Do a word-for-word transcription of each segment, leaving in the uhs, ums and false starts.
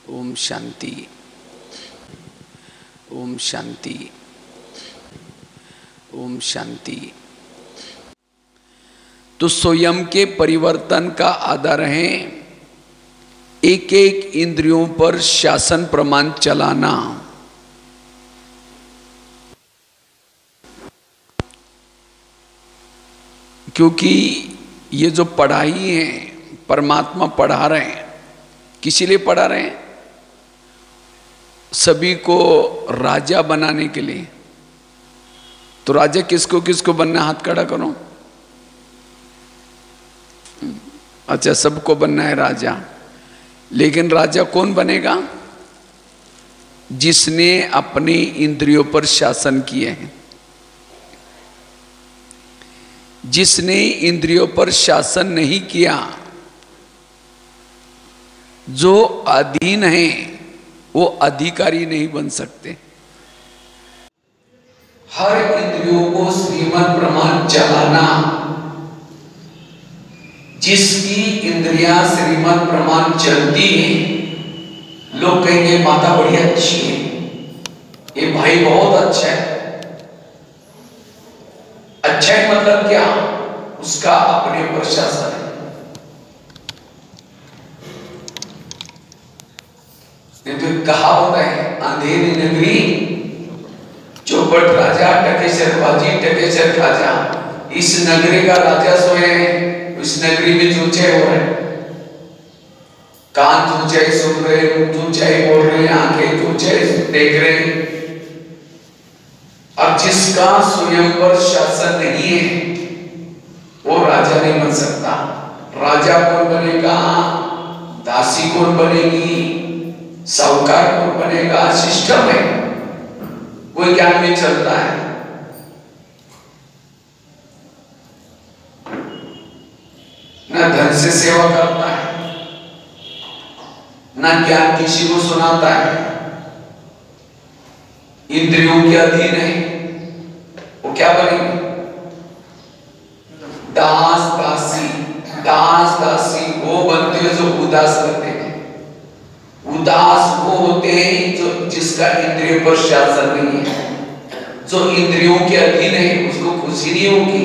ओम शांति, ओम शांति, ओम शांति। तो स्वयं के परिवर्तन का आधार है एक एक इंद्रियों पर शासन प्रमाण चलाना। क्योंकि ये जो पढ़ाई है परमात्मा पढ़ा रहे हैं, किसी लिए पढ़ा रहे हैं? सभी को राजा बनाने के लिए। तो राजा किसको किसको बनना, हाथ खड़ा करो। अच्छा, सबको बनना है राजा, लेकिन राजा कौन बनेगा? जिसने अपनी इंद्रियों पर शासन किए हैं। जिसने इंद्रियों पर शासन नहीं किया, जो अधीन है, वो अधिकारी नहीं बन सकते। हर इंद्रियों को श्रीमद् प्रमाण चलाना। जिसकी इंद्रियां श्रीमद् प्रमाण चलती हैं, लोग कहेंगे माता बड़ी अच्छी है, ये भाई बहुत अच्छा है। अच्छा है मतलब क्या? उसका अपने ऊपर शासन है। तो कहा होता है, अंधेरी नगरी चौपट राजा, टकेसर बाजी टकेसर खाजा। इस नगरी का राजा सोए, इस नगरी में चूचे हो रहे, कान चूचे सुन रहे, मुंह चूचे बोल रहे, आंखें चूचे देख रहे। अब जिसका स्वयं पर शासन नहीं है, वो राजा नहीं बन सकता। राजा कौन बनेगा? दासी कौन बनेगी? साहूकार कौन बनेगा? सिस्टम है, कोई ज्ञान में चलता है। ना धन से सेवा करता है, ना ज्ञान किसी को सुनाता है, इंद्रियों के अधीन है। वो क्या बनेंगे? दास दासी। दास दासी वो बनते हैं जो उदास रहते हैं। उदास वो होते हैं जो जिसका इंद्रियों पर शासन नहीं है। जो इंद्रियों के अधीन है, उसको खुशी नहीं होगी।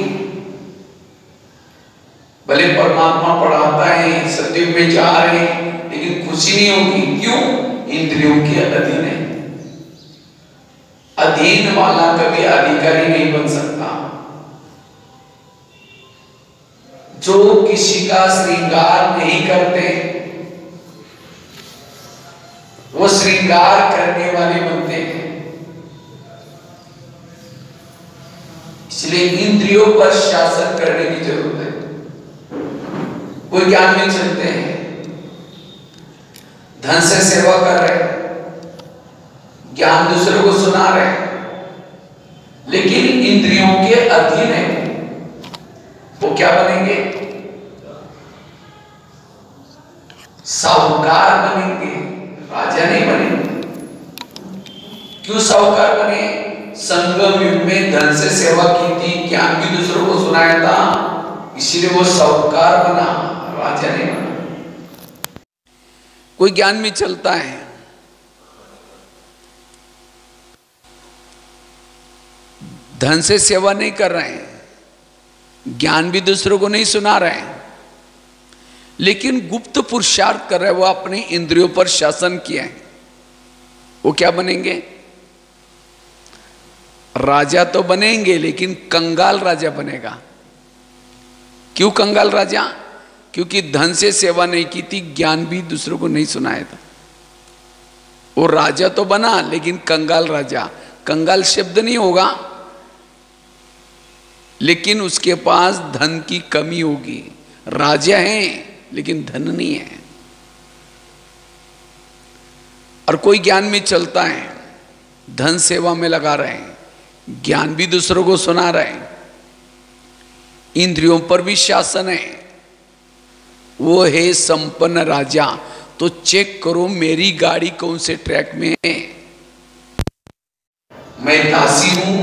भले परमात्मा पढ़ाता है, सत्युग में जा रहे हैं, लेकिन खुशी नहीं होगी। क्यों? इंद्रियों के अधीन है। अधीन वाला कभी अधिकारी नहीं बन सकता। जो किसी का श्रृंगार नहीं करते, वो श्रृंगार करने वाले बनते हैं। इसलिए इंद्रियों पर शासन करने की जरूरत है। कोई ज्ञान में चलते हैं, धन से सेवा कर रहे हैं, ज्ञान दूसरों को सुना रहे हैं, लेकिन इंद्रियों के अधीन है, वो क्या बनेंगे? साहूकार बनेंगे, राजा नहीं बनेंगे। क्यों साहूकार बने? संगम युग में धन से सेवा की थी, ज्ञान भी दूसरों को सुनाया था, इसीलिए वो साहूकार बना, राजा नहीं बना। कोई ज्ञान में चलता है, धन से सेवा नहीं कर रहे हैं, ज्ञान भी दूसरों को नहीं सुना रहे हैं, लेकिन गुप्त पुरुषार्थ कर रहे हैं, वो अपने इंद्रियों पर शासन किया है। वो क्या बनेंगे? राजा तो बनेंगे, लेकिन कंगाल राजा बनेगा। क्यों कंगाल राजा? क्योंकि धन से सेवा नहीं की थी, ज्ञान भी दूसरों को नहीं सुनाया था। वो राजा तो बना, लेकिन कंगाल राजा। कंगाल शब्द नहीं होगा, लेकिन उसके पास धन की कमी होगी। राजा है, लेकिन धन नहीं है। और कोई ज्ञान में चलता है, धन सेवा में लगा रहे हैं, ज्ञान भी दूसरों को सुना रहे हैं, इंद्रियों पर भी शासन है, वो है संपन्न राजा। तो चेक करो मेरी गाड़ी कौन से ट्रैक में है। मैं दासी हूं,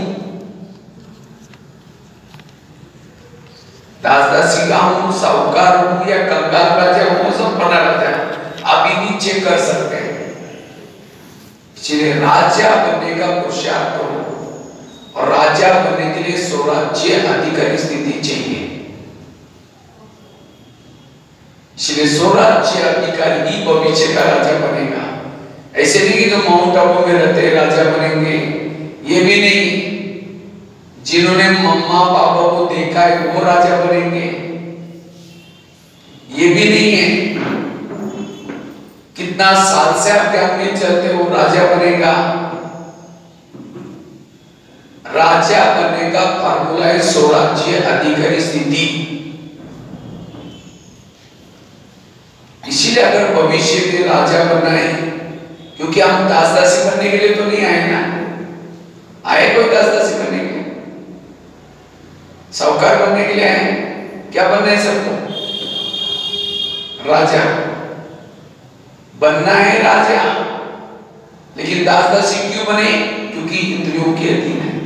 दास दासी का हूं, साहूकार हूं, या कंगाल राजा हूं, संपन्न राजा, अभी भी चेक कर सकते हैं। इसलिए राजा बनने का पुरुषार्थ करो, और राजा बनने के लिए स्वराज्य अधिकारी स्थिति चाहिए। इसलिए स्वराज्य अधिकारी ही भविष्य का राजा बनेगा। ऐसे नहीं कि जो माउंट आबू में रहते हैं राजा बनेंगे, ये भी नहीं। जिन्होंने मम्मा पापा को देखा है वो राजा बनेंगे, ये भी नहीं है। कितना साल से आप ध्यान में चलते वो राजा बनेगा। राजा बनने का फार्मूला है स्वराज्य अधिकारी स्थिति। इसीलिए अगर भविष्य में राजा बनना है, क्योंकि हम दास दासी बनने के लिए तो नहीं आए ना, आए कोई दास दासी बनने के लिए, साहूकार बनने के लिए आए। क्या बनना है सबको? राजा बनना है राजा। लेकिन दास दासी क्यों बने? क्योंकि इंद्रियों के अधीन है।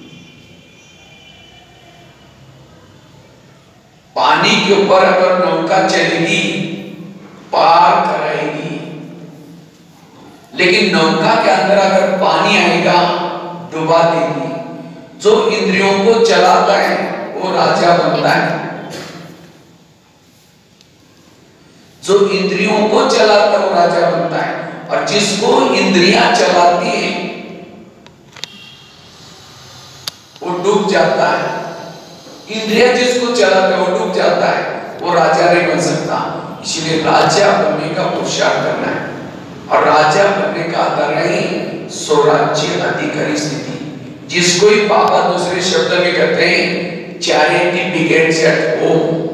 पानी के ऊपर अगर नौका चलेगी पार कराएगी, लेकिन नौका के अंदर अगर पानी आएगा डुबा देगी। जो इंद्रियों को चलाता है वो राजा बनता है। जो इंद्रियों को चलाता है वो राजा बनता है। और जिसको इंद्रियां चलाती है वो डूब जाता है। इंद्रियां जिसको चलाते हैं वो डूब जाता है, वो राजा नहीं बन सकता। इसलिए राजा बनने का पुरुषार्थ करना है, और राजा बनने का आधार है स्वराज्य अधिकारी स्थिति, जिसको ही पापा दूसरे शब्द में कहते हैं चैरिटी बिगेट्स एट होम।